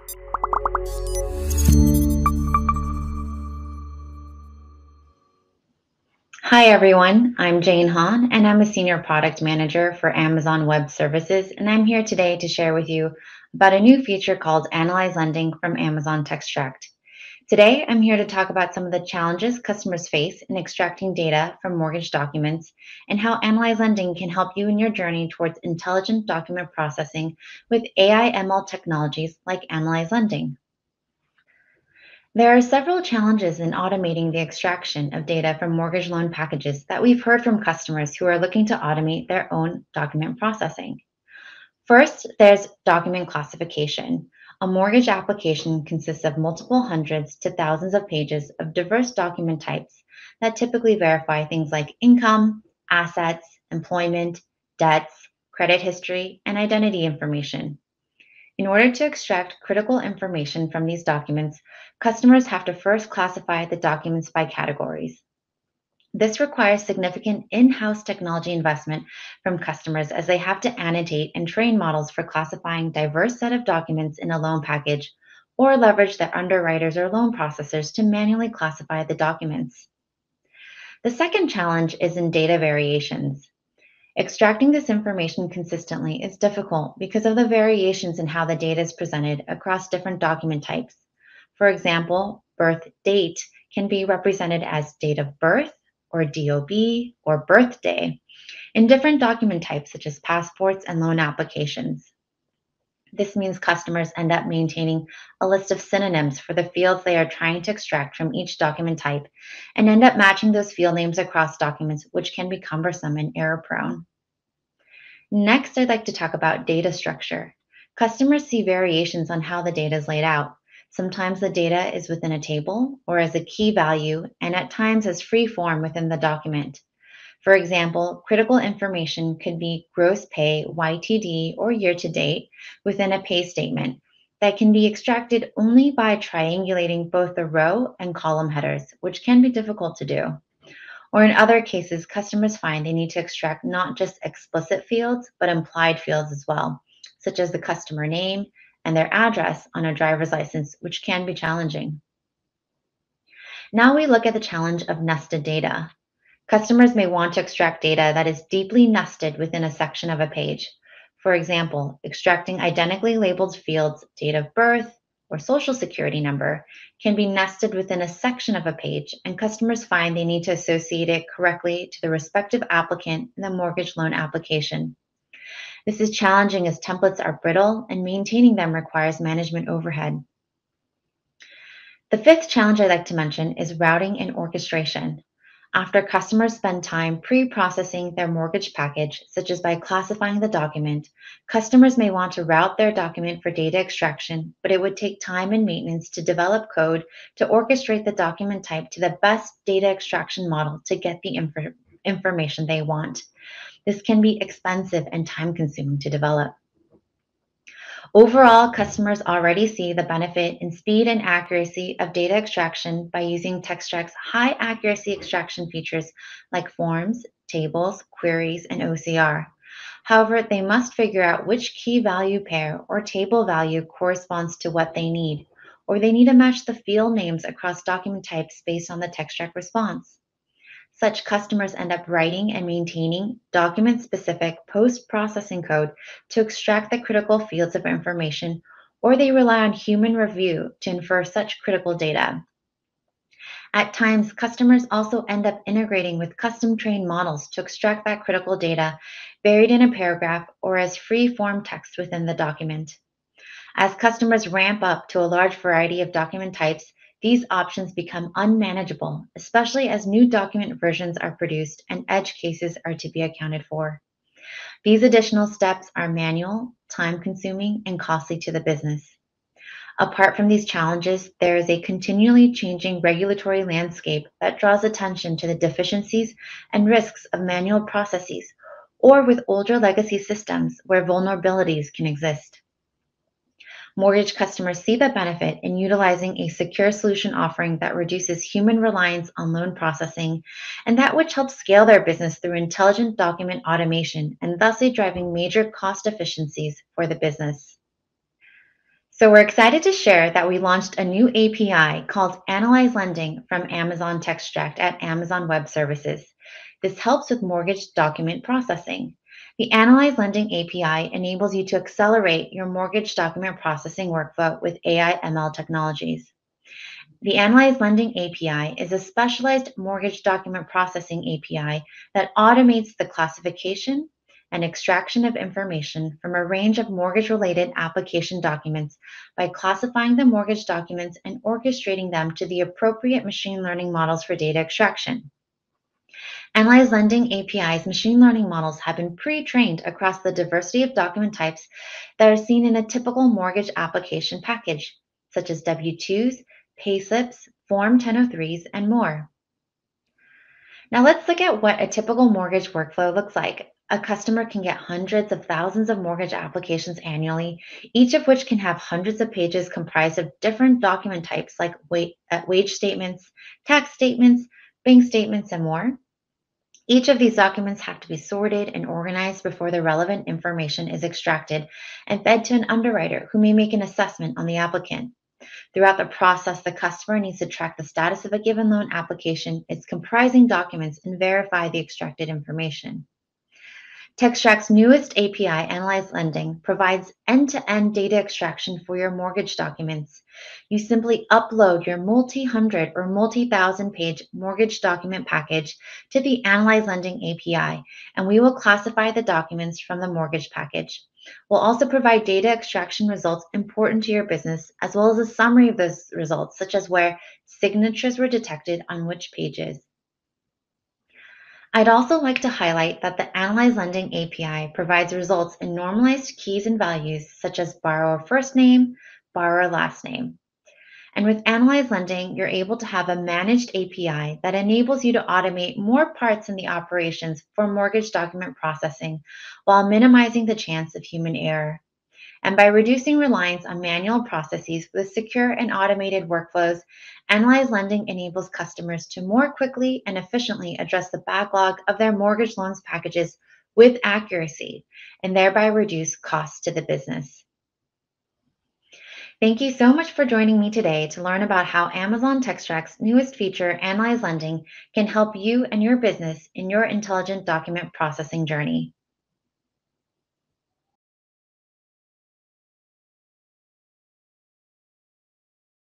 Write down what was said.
Hi everyone, I'm Jane Hahn and I'm a Senior Product Manager for Amazon Web Services, and I'm here today to share with you about a new feature called Analyze Lending from Amazon Textract. Today, I'm here to talk about some of the challenges customers face in extracting data from mortgage documents and how Analyze Lending can help you in your journey towards intelligent document processing with AI ML technologies like Analyze Lending. There are several challenges in automating the extraction of data from mortgage loan packages that we've heard from customers who are looking to automate their own document processing. First, there's document classification. A mortgage application consists of multiple hundreds to thousands of pages of diverse document types that typically verify things like income, assets, employment, debts, credit history, and identity information. In order to extract critical information from these documents, customers have to first classify the documents by categories. This requires significant in-house technology investment from customers as they have to annotate and train models for classifying diverse set of documents in a loan package or leverage their underwriters or loan processors to manually classify the documents. The second challenge is in data variations. Extracting this information consistently is difficult because of the variations in how the data is presented across different document types. For example, birth date can be represented as date of birth or DOB or birthday in different document types such as passports and loan applications. This means customers end up maintaining a list of synonyms for the fields they are trying to extract from each document type and end up matching those field names across documents, which can be cumbersome and error prone. Next, I'd like to talk about data structure. Customers see variations on how the data is laid out. Sometimes the data is within a table or as a key value, and at times as free form within the document. For example, critical information could be gross pay, YTD, or year to date within a pay statement that can be extracted only by triangulating both the row and column headers, which can be difficult to do. Or in other cases, customers find they need to extract not just explicit fields, but implied fields as well, such as the customer name and their address on a driver's license, which can be challenging. Now we look at the challenge of nested data. Customers may want to extract data that is deeply nested within a section of a page. For example, extracting identically labeled fields, date of birth, or social security number can be nested within a section of a page, and customers find they need to associate it correctly to the respective applicant in the mortgage loan application. This is challenging as templates are brittle and maintaining them requires management overhead. The fifth challenge I'd like to mention is routing and orchestration. After customers spend time pre-processing their mortgage package, such as by classifying the document, customers may want to route their document for data extraction, but it would take time and maintenance to develop code to orchestrate the document type to the best data extraction model to get the information they want. This can be expensive and time-consuming to develop. Overall, customers already see the benefit in speed and accuracy of data extraction by using Textract's high accuracy extraction features like forms, tables, queries, and OCR. However, they must figure out which key value pair or table value corresponds to what they need, or they need to match the field names across document types based on the Textract response. Such customers end up writing and maintaining document-specific post-processing code to extract the critical fields of information, or they rely on human review to infer such critical data. At times, customers also end up integrating with custom-trained models to extract that critical data buried in a paragraph or as free-form text within the document. As customers ramp up to a large variety of document types, these options become unmanageable, especially as new document versions are produced and edge cases are to be accounted for. These additional steps are manual, time-consuming, and costly to the business. Apart from these challenges, there is a continually changing regulatory landscape that draws attention to the deficiencies and risks of manual processes or with older legacy systems where vulnerabilities can exist. Mortgage customers see the benefit in utilizing a secure solution offering that reduces human reliance on loan processing and that which helps scale their business through intelligent document automation and thusly driving major cost efficiencies for the business. So we're excited to share that we launched a new API called Analyze Lending from Amazon Textract at Amazon Web Services. This helps with mortgage document processing. The Analyze Lending API enables you to accelerate your mortgage document processing workflow with AI ML technologies. The Analyze Lending API is a specialized mortgage document processing API that automates the classification and extraction of information from a range of mortgage related application documents by classifying the mortgage documents and orchestrating them to the appropriate machine learning models for data extraction. Analyze Lending API's machine learning models have been pre trained across the diversity of document types that are seen in a typical mortgage application package, such as W 2s, payslips, Form 1003s, and more. Now let's look at what a typical mortgage workflow looks like. A customer can get hundreds of thousands of mortgage applications annually, each of which can have hundreds of pages comprised of different document types like wage statements, tax statements, bank statements, and more. Each of these documents have to be sorted and organized before the relevant information is extracted and fed to an underwriter who may make an assessment on the applicant. Throughout the process, the customer needs to track the status of a given loan application, its comprising documents, and verify the extracted information. TexTract's newest API, Analyze Lending, provides end-to-end data extraction for your mortgage documents. You simply upload your multi-hundred or multi-thousand page mortgage document package to the Analyze Lending API, and we will classify the documents from the mortgage package. We'll also provide data extraction results important to your business, as well as a summary of those results, such as where signatures were detected on which pages. I'd also like to highlight that the Analyze Lending API provides results in normalized keys and values such as borrower first name, borrower last name. And with Analyze Lending, you're able to have a managed API that enables you to automate more parts in the operations for mortgage document processing while minimizing the chance of human error. And by reducing reliance on manual processes with secure and automated workflows, Analyze Lending enables customers to more quickly and efficiently address the backlog of their mortgage loans packages with accuracy and thereby reduce costs to the business. Thank you so much for joining me today to learn about how Amazon Textract's newest feature, Analyze Lending, can help you and your business in your intelligent document processing journey.